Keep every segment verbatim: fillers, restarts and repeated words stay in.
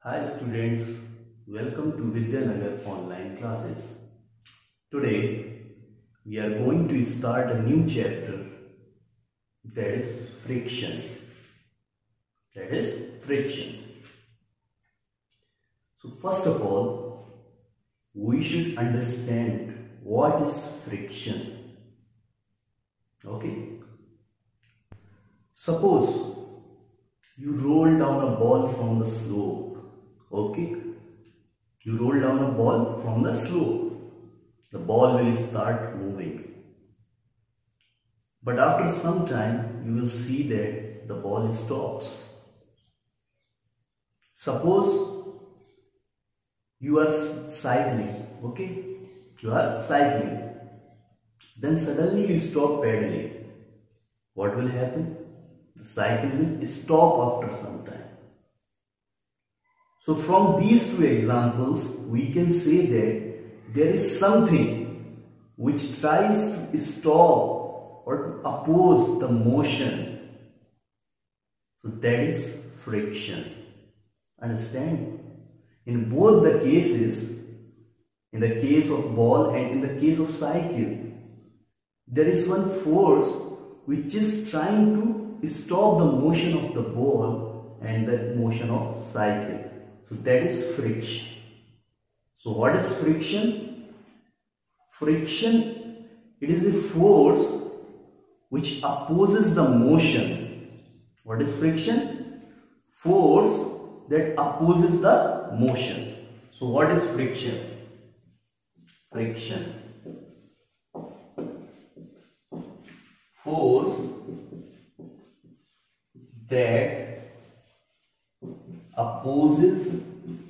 Hi students, welcome to Vidyanagar online classes. Today we are going to start a new chapter, that is friction. That is friction. So first of all, we should understand what is friction. Okay? Suppose you roll down a ball from the slope. Okay, you roll down a ball from the slope. The ball will start moving. But after some time, you will see that the ball stops. Suppose you are cycling. Okay, you are cycling. Then suddenly you stop pedaling. What will happen? The cycle will stop after some time. So from these two examples, we can say that there is something which tries to stop or to oppose the motion. So that is friction. Understand? In both the cases, in the case of ball and in the case of cycle, there is one force which is trying to stop the motion of the ball and the motion of cycle. So that is friction. So what is friction? Friction, it is a force which opposes the motion. What is friction? Force that opposes the motion. So what is friction? Friction. Force that opposes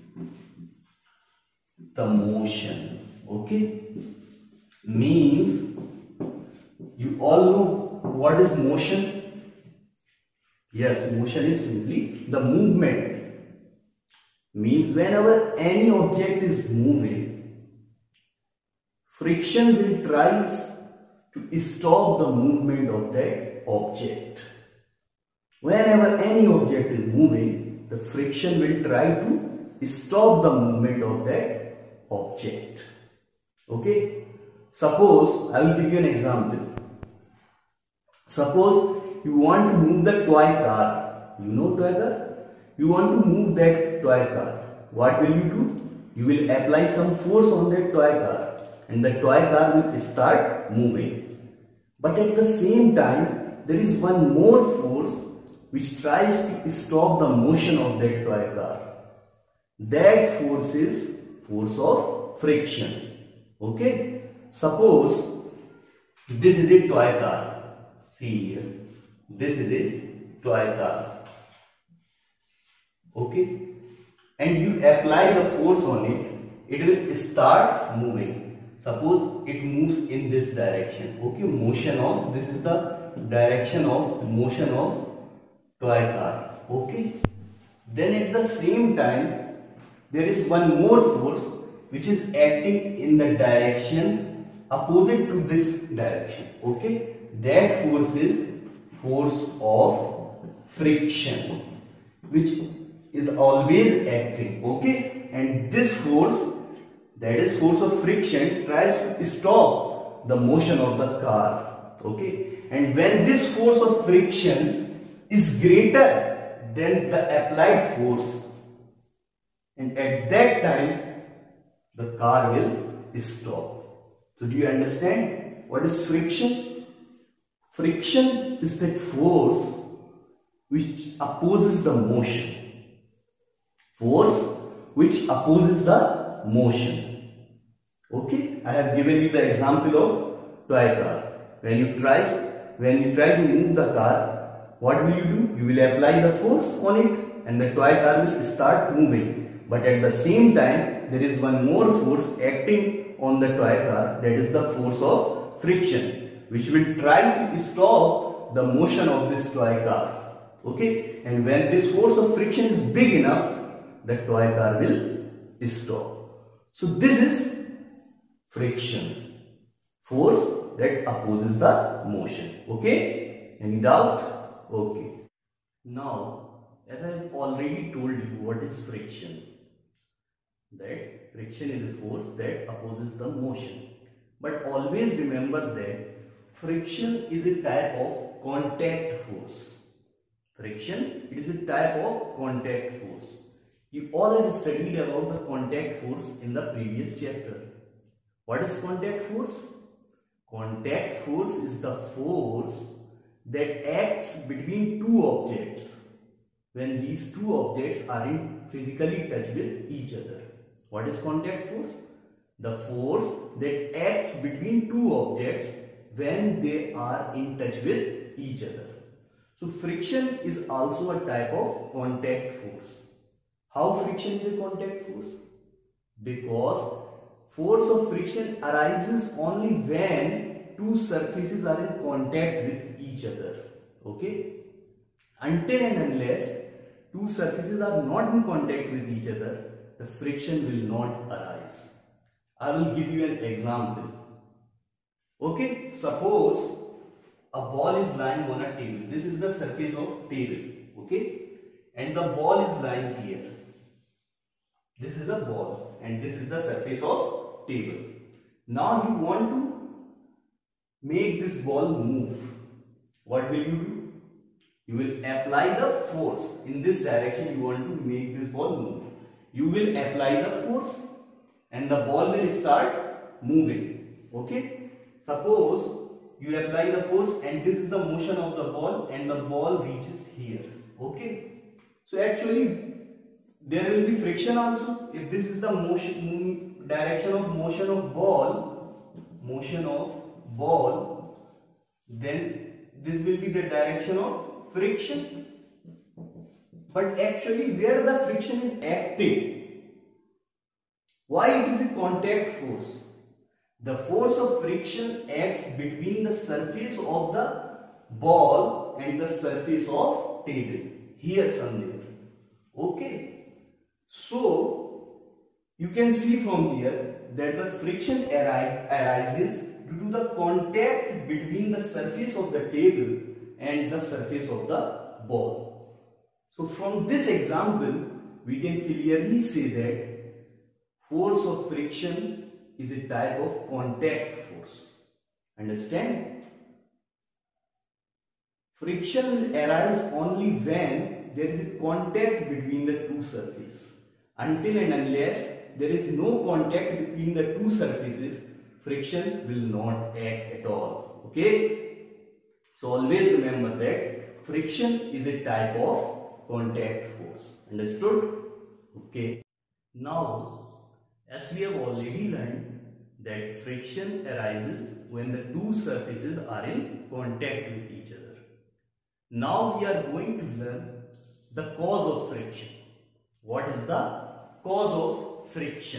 the motion. Okay, means you all know what is motion. Yes, motion is simply the movement. Means whenever any object is moving, friction will try to stop the movement of that object. Whenever any object is moving, the friction will try to stop the movement of that object. Okay? Suppose, I will give you an example. Suppose you want to move the toy car. You know toy car? You want to move that toy car. What will you do? You will apply some force on that toy car and the toy car will start moving. But at the same time, there is one more force which tries to stop the motion of that toy car. That force is force of friction. Okay? Suppose this is a toy car. See here. This is a toy car. Okay? And you apply the force on it, it will start moving. Suppose it moves in this direction. Okay? Motion of, this is the direction of motion of toy car. Okay, then at the same time there is one more force which is acting in the direction opposite to this direction. Okay, that force is force of friction, which is always acting. Okay, and this force, that is force of friction, tries to stop the motion of the car. Okay, and when this force of friction is greater than the applied force, and at that time the car will stop. So do you understand what is friction? Friction is that force which opposes the motion. Force which opposes the motion. Okay, I have given you the example of toy car. When you try, when you try to move the car, what will you do? You will apply the force on it and the toy car will start moving. But at the same time, there is one more force acting on the toy car, that is the force of friction, which will try to stop the motion of this toy car. Okay? And when this force of friction is big enough, the toy car will stop. So this is friction. Force that opposes the motion. Okay? Any doubt? Okay. Now as I have already told you what is friction. That friction is a force that opposes the motion. But always remember that friction is a type of contact force. Friction, it is a type of contact force. You all have studied about the contact force in the previous chapter. What is contact force? Contact force is the force that acts between two objects when these two objects are in physically touch with each other. What is contact force? The force that acts between two objects when they are in touch with each other. So friction is also a type of contact force. How friction is a contact force? Because force of friction arises only when two surfaces are in contact with each other. Okay? Until and unless two surfaces are not in contact with each other, the friction will not arise. I will give you an example. Okay, suppose a ball is lying on a table. This is the surface of table. Okay, and the ball is lying here. This is a ball and this is the surface of table. Now you want to make this ball move. What will you do? You will apply the force. In this direction you want to make this ball move. You will apply the force and the ball will start moving. Okay. Suppose you apply the force and this is the motion of the ball and the ball reaches here. Okay. So actually there will be friction also. If this is the motion direction of motion of ball, motion of ball, then this will be the direction of friction. But actually where the friction is acting, why it is a contact force? The force of friction acts between the surface of the ball and the surface of table. Here somewhere. Okay. So you can see from here that the friction arises due to the contact between the surface of the table and the surface of the ball. So from this example, we can clearly say that force of friction is a type of contact force. Understand? Friction will arise only when there is a contact between the two surfaces. Until and unless there is no contact between the two surfaces, friction will not act at all. Okay? So always remember that friction is a type of contact force. Understood? Okay. Now, as we have already learned that friction arises when the two surfaces are in contact with each other. Now we are going to learn the cause of friction. What is the cause of friction?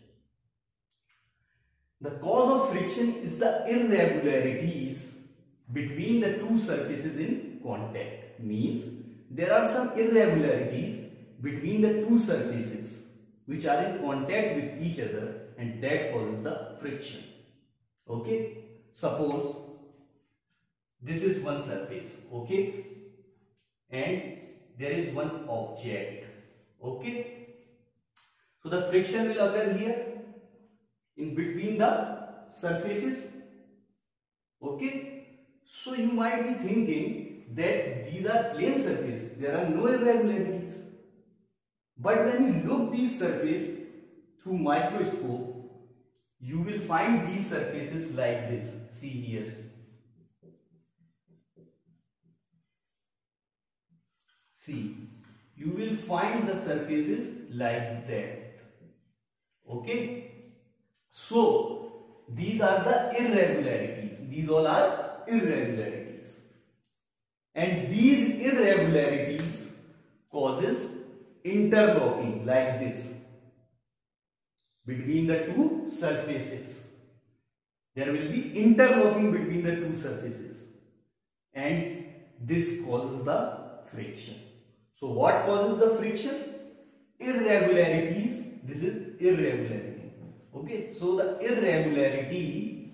The cause of friction is the irregularities between the two surfaces in contact. Means there are some irregularities between the two surfaces which are in contact with each other, and that causes the friction. Okay? Suppose this is one surface. Okay? And there is one object. Okay? So the friction will occur here in between the surfaces. Okay? So you might be thinking that these are plane surfaces, there are no irregularities. But when you look these surfaces through microscope, you will find these surfaces like this. See here. See, you will find the surfaces like that. Okay? So, these are the irregularities. These all are irregularities. And these irregularities causes interlocking like this between the two surfaces. There will be interlocking between the two surfaces, and this causes the friction. So what causes the friction? Irregularities. This is irregularity. Okay, so the irregularity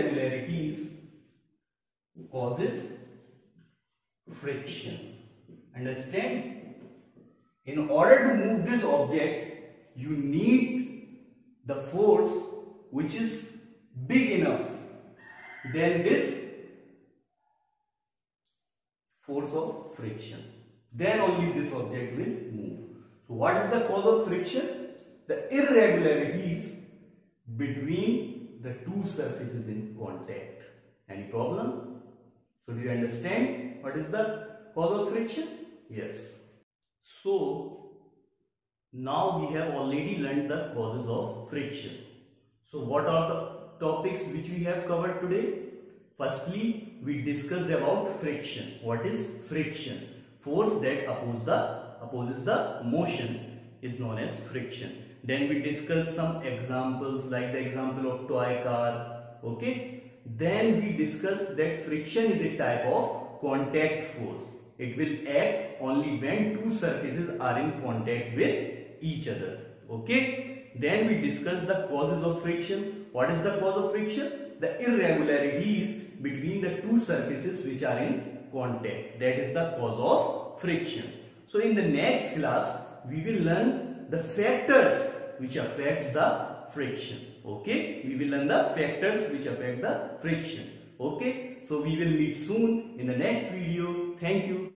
irregularities causes friction. Understand? In order to move this object, you need the force which is big enough than this force of friction. Then only this object will move. So what is the cause of friction? The irregularities between the two surfaces in contact. Any problem? So do you understand what is the cause of friction? Yes. So now we have already learned the causes of friction. So what are the topics which we have covered today? Firstly, we discussed about friction. What is friction? Force that oppose the, opposes the motion is known as friction. Then we discussed some examples like the example of toy car. Okay. Then we discussed that friction is a type of contact force. It will act only when two surfaces are in contact with each other. Okay. Then we discussed the causes of friction. What is the cause of friction? The irregularities between the two surfaces which are in contact. That is the cause of friction. So in the next class, we will learn the factors which affects the friction. Okay, we will learn the factors which affect the friction. Okay, so we will meet soon in the next video. Thank you.